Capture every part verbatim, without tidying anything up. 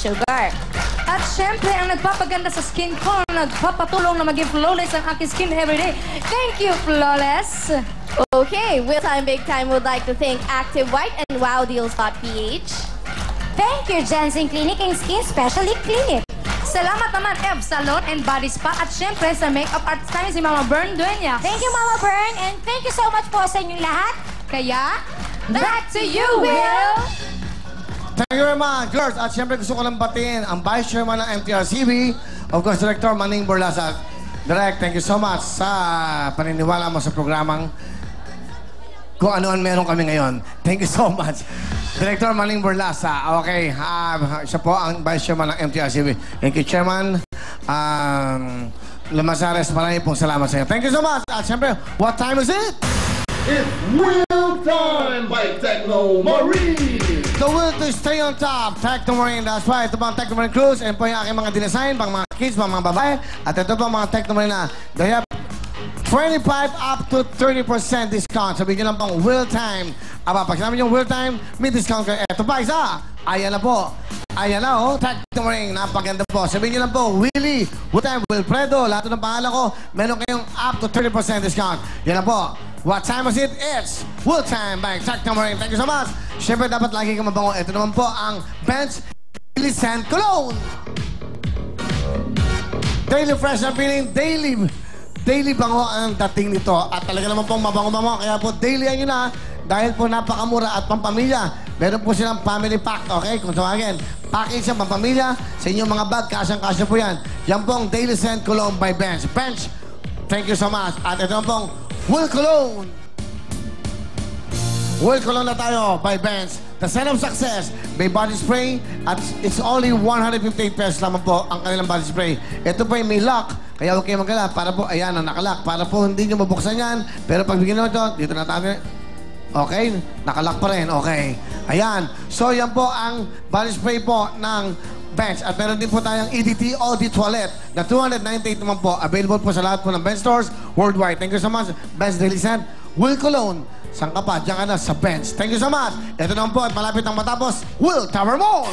sugar. At syempre, ang nagpapaganda sa skin ko, nagpapatulong na maging flawless ang aking skin everyday. Thank you, Flawless! Okay, Will Time Big Time would like to thank Active White and Wow Deals dot p h. Thank you, Jensen Clinic and Skin Specialty Clinic. Salamat naman, F Salon and Body Spa. At syempre, sa makeup artist namin si Mama Bern Dueñas. Thank you, Mama Bern, and thank you so much po sa inyong lahat. Kaya, back to you, Will! Thank you very much, girls. At siyempre gusto ko lang batiin ang Vice Chairman ng M T R C B, of course, Director Manning Borlasa. Direct, thank you so much sa paniniwala mo sa programang kung ano-ano meron kami ngayon. Thank you so much. Director Manning Borlasa. Okay, uh, siya po ang Vice Chairman ng M T R C B. Thank you, Chairman. Um, Lamasares, maraming pong salamat sa inyo. Thank you so much. At siyempre, what time is it? It's Will Time by Techno Marine. The will to stay on top, Techno Marine. That's right. Ito po ang Techno Marine Cruise. Yan po yung aking mga dinesign, pang mga kids, pang mga babae. At ito po ang mga Techno Marine na they have twenty-five up to thirty percent discount. Sabihin nyo lang pang Will Time. Aba, pag sinabi nyo Will Time, may discount kayo. Ito pa, isa. Ayan na po. Ayan na, oh. Techno Marine. Napaganda po. Sabihin nyo lang po, Willie, Will Time, Wilfredo. Lahat ng pangalan ko, meron kayong up to thirty percent discount. Yan na po. What time is it? It's Will Time by Techno Marine. Thank you so much. Siyempre, dapat lagi kang mabango. Ito naman po ang Bench Daily Scent Cologne. Daily fresh na feeling, daily, daily bango ang dating nito. At talaga naman pong mabango-bango. Kaya po, daily yan yun na. Dahil po napakamura at pampamilya. Meron po silang family pack, okay? Kung tawagin, package siya, pampamilya. Sa inyong mga bag, kasyang-kasya po yan. Yan pong Daily Scent Cologne by Bench. Bench, thank you so much. At ito naman pong Will Cologne. Will Cologne na tayo by Bench. The Scent of Success may body spray at it's only one hundred fifty pesos naman po ang kanilang body spray. Ito po yung may lock, kaya huwag kayo magala. Para po, ayan, ang nakalock. Para po hindi nyo mabuksan yan. Pero pag bigyan naman ito, dito na tayo. Okay? Nakalock pa rin. Okay. Ayan. So, yan po ang body spray po ng Bench. At meron din po tayong E D T O D Toilet na two hundred ninety-eight naman po. Available po sa lahat po ng Bench stores worldwide. Thank you so much. Bench Daily Scent. Will Cologne. Saan ka pa? Diyan ka na sa Bench. Thank you so much. Ito naman po at malapit ang matapos, Will Tower Mall.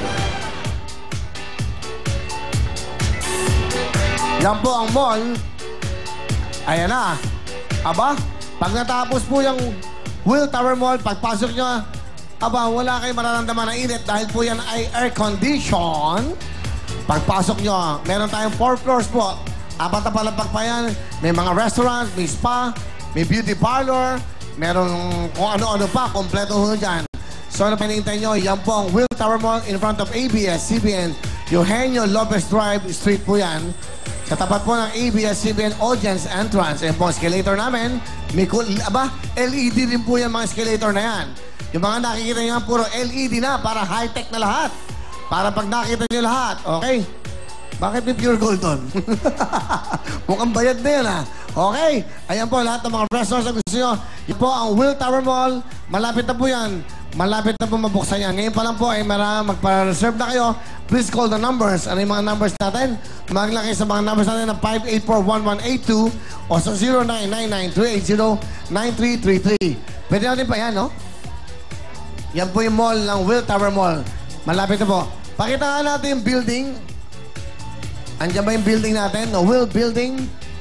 Yan po ang mall. Ayan na. Aba, pag natapos po yung Will Tower Mall, pagpasok nyo, aba, wala kayong mararamdaman na init dahil po yan ay air condition. Pagpasok nyo, meron tayong four floors po. Apat na palapag pa yan. May mga restaurants, may spa, may beauty parlor, meron kung ano-ano pa, kompleto ho dyan. So ano pinintay nyo, yan po ang Will Tower Mall in front of A B S C B N. Eugenio Lopez Drive Street po yan. Sa tapat po ng A B S C B N Audience Entrance. Yan po ang escalator namin. May cool, aba, L E D din po yan mga escalator na yan. Yung mga nakikita nyo yan, puro L E D na para high-tech na lahat. Para pag nakita nyo lahat, okay? Bakit may pure gold doon? Mukhang bayad na yan, ha? Okay? Ayan po, lahat ng mga restaurants na gusto nyo. Yan po ang Will Tower Mall. Malapit na po yan. Malapit na po mabuksan yan. Ngayon pa lang po ay marami magpa-reserve na kayo. Please call the numbers. Ano yung mga numbers natin? Maglaki sa mga numbers natin na five eight four, one one eight two o sa zero nine nine nine, three eight zero, nine three three three. Pwede natin pa yan, no? Yan po yung mall ng Will Tower Mall. Malapit na po. Pakita nga natin yung building. Andiyan ba yung building natin? No, Will Building.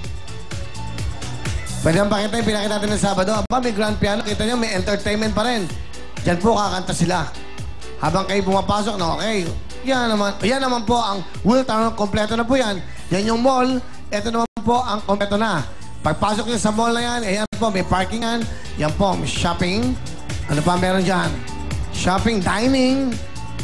Pwede naman pakita yung pinakita natin ng Sabado. Aba, may grand piano. Kita nyo, may entertainment pa rin. Diyan po kakanta sila. Habang kayo pumapasok, no, okay. Yan naman, yan naman po ang Will Tower. Kompleto na po yan. Yan yung mall. Ito naman po ang kompleto na. Pagpasok nyo sa mall na yan, ayan po, may parkingan. Yan po, may shopping. Ano pa meron dyan? Shopping, dining.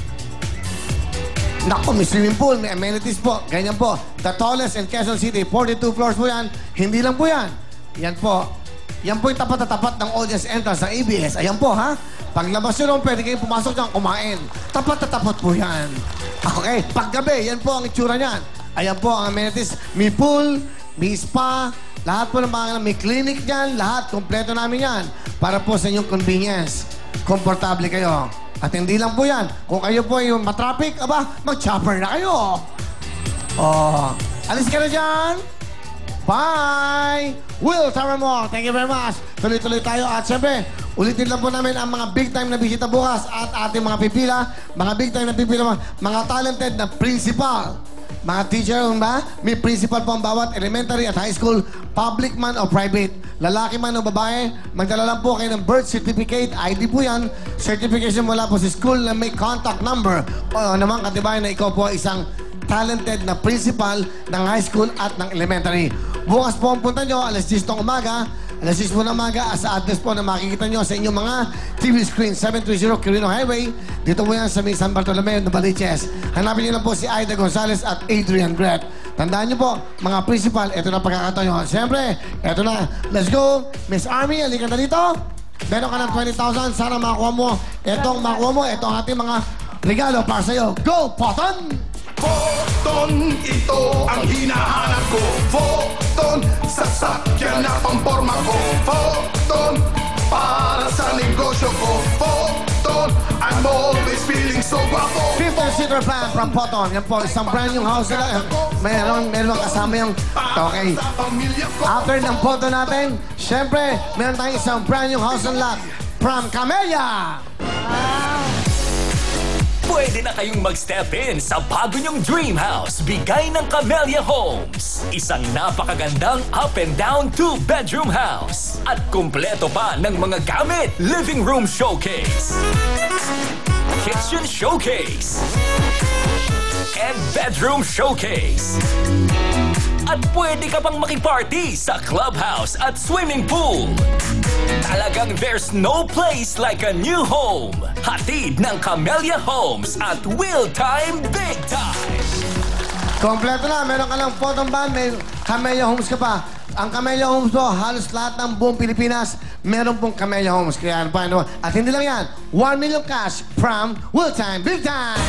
Naku, may swimming pool, may amenities po. Ganyan po. The tallest in Quezon City. forty-two floors po yan. Hindi lang po yan. Yan po. Yan po yung tapat na tapat ng audience entrance ng A B S. Ayan po, ha? Paglabas nyo naman, pwede kayong pumasok dyan, kumain. Tapat na tapat po yan. Okay. Paggabi, yan po ang itsura niyan. Ayan po ang amenities. May pool, may spa, lahat po ng mga, may clinic dyan, lahat. Kompleto namin yan. Para po sa inyong convenience. Komportable kayo. At hindi lang po yan. Kung kayo po yung matraffic, aba, mag-chopper na kayo. Oh, alis ka na dyan. Bye! Will Tower Mall, thank you very much. Tuloy-tuloy tayo. At siyempre, Ulitin lang po namin ang mga big time na bisita bukas at ating mga pipila, mga big time na pipila, mga talented na principal. Mga teacher, ba? May principal po ang bawat elementary at high school, public man o private. Lalaki man o babae, magdala lang po kayo ng birth certificate, I D po yan, certification mula po sa school na may contact number. O naman katibayan na ikaw po ay isang talented na principal ng high school at ng elementary. Bukas po ang punta nyo, alas diyes ng umaga, alas diyes po ng umaga, sa address po na makikita nyo sa inyong mga T V screen, seven thirty Quirino Highway. Dito po yan sa may San Bartolome, Novaliches. Hanapin nyo lang po si Aida Gonzalez at Adrian Gret. Tandaan nyo po, mga principal, ito na pagkakataon nyo. Siyempre, ito na. Let's go. Miss Army, halika na dito. Meron ka ng twenty thousand. Sana makuha mo. Itong makuha mo, ito ang ating mga regalo para sa'yo. Go, Poton! Photon, ito ang hinahanap ko. Photon, sasakyan na pamporma ko. Photon, para sa negosyo ko. Photon, I'm always feeling so guapo. fifteen-seater plan from Poton. Yan po, isang brand new house na Meron, meron kasama yung... Okay. After ng photo natin, syempre, meron tayong isang brand new house and lot from Camellia. Pwede na kayong mag-step in sa bago nyong dream house, bigay ng Camellia Homes. Isang napakagandang up and down two-bedroom house. At kumpleto pa ng mga gamit. Living room showcase, kitchen showcase, and bedroom showcase. At pwede ka pang makiparty sa clubhouse at swimming pool. Talagang there's no place like a new home. Hatid ng Camellia Homes at Will Time Big Time. Kompleto na. Meron ka lang photo ban, may Camellia Homes ka pa. Ang Camellia Homes po, halos lahat ng buong Pilipinas, meron pong Camellia Homes. Kaya ano pa, ano, at hindi lang yan, one million cash from Will Time Big Time.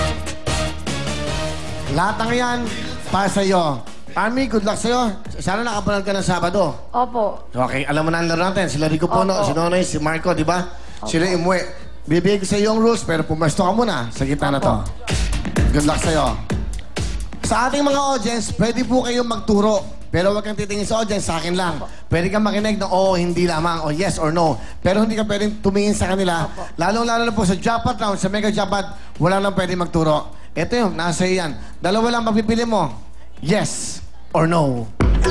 Lahat ng yan, para sa iyo. Army, good luck sa'yo. Sana nakapanood ka ng Sabado. Opo. Okay, alam mo na ang laro natin. Sila Rico Pono, Opo. si Nonoy, si Marco, di ba? Sila imuwi. Bibigay ko sa iyo ang rules, pero pumasto ka muna sa gitna na to. Good luck sa'yo. Sa ating mga audience, pwede po kayong magturo. Pero huwag kang titingin sa audience, sa akin lang. Pwede kang makinig ng oo, hindi lamang, o yes or no. Pero hindi ka pwedeng tumingin sa kanila. Lalong-lalo na po sa jackpot round, sa mega jackpot, wala nang pwede magturo. Ito yung, nasa iyo yan. Dalawa lang mapipili mo. Yes or no.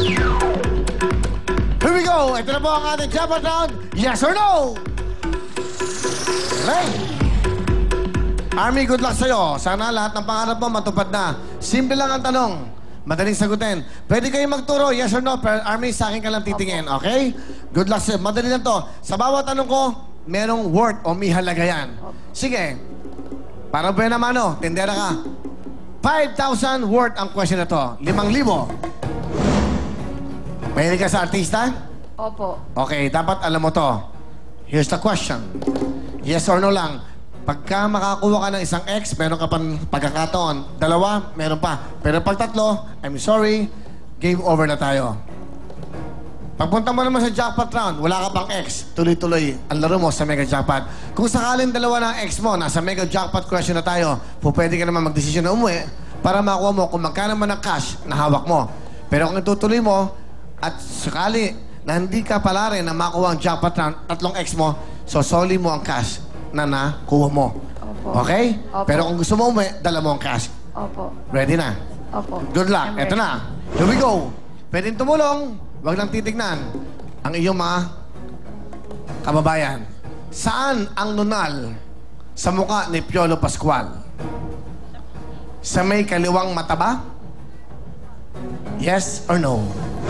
Here we go! Ito na po ang ating jackpot round. Yes or no? Okay. Army, good luck sa'yo. Sana lahat ng pangarap mo matupad na. Simple lang ang tanong. Madaling sagutin. Pwede kayo magturo, yes or no, pero Army, sa akin ka lang titingin, okay? Good luck sa'yo. Madali lang to. Sa bawat tanong ko, merong worth o may halaga yan. Sige. Para buena mano, tindera ka. five thousand worth ang question na to. limang libo. Mahilig ka sa artista? Opo. Okay, dapat alam mo to. Here's the question. Yes or no lang. Pagka makakuha ka ng isang X, meron ka pang pagkakataon. Dalawa, meron pa. Pero pag tatlo, I'm sorry, game over na tayo. Pagpunta mo naman sa jackpot round, wala ka pang X. Tuloy-tuloy ang laro mo sa mega jackpot. Kung sakaling dalawa ng X mo, nasa mega jackpot question na tayo, pwede ka naman magdesisyon na umuwi para makuha mo kung magkano man ang cash na hawak mo. Pero kung itutuloy mo, at sakali na hindi ka pala rin na makuha ang jackpot round, tatlong X mo, sosoli mo ang cash na nakuha mo. Opo. Okay? Opo. Pero kung gusto mo umuwi, dala mo ang cash. Opo. Ready na? Opo. Good luck. I'm Eto ready. na. Here we go. Pwedeng tumulong. Huwag lang titignan ang iyong mga kababayan. Saan ang nunal sa mukha ni Piolo Pascual? Sa may kaliwang mata ba? Yes or no?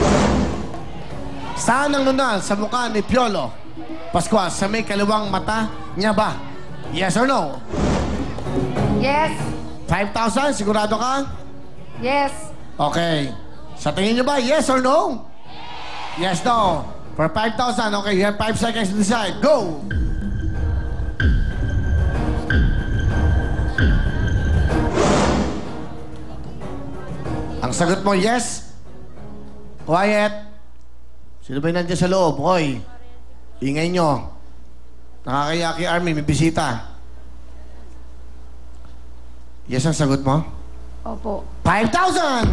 Saan ang nunal sa mukha ni Piolo Pascual? Sa may kaliwang mata niya ba? Yes or no? Yes. five thousand, sigurado ka? Yes. Okay. Sa tingin nyo ba, yes or no? Yes, no. For five thousand, okay, you have five seconds to decide. Go! Ang sagot mo, yes? Quiet. Sino ba yung nandiyan sa loob? Hoy, ingay nyo. Nakakaya kay Army, may bisita. Yes ang sagot mo? Opo. five thousand!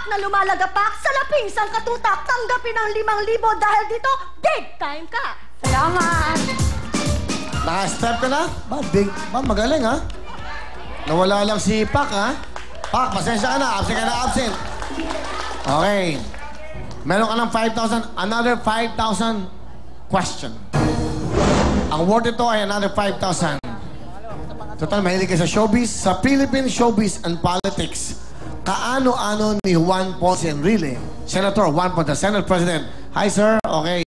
na lumalagapak sa lapingsang katutak. Tanggapin ang limang libo dahil dito, big time ka. Salamat. Naka-step ka na? Ba, big, ba, magaling ha? Nawala lang si Pak ha? Pak, pasensya ka na. Absent ka na, absent. Okay. Meron ka ng five thousand, another five thousand question. Ang word ito ay another five thousand. Total, mahilig ka sa showbiz, sa Philippine showbiz and politics. Kaano-ano ni Juan Ponce Enrile, Senator Juan Ponce, Senate President. Hi, sir. Okay.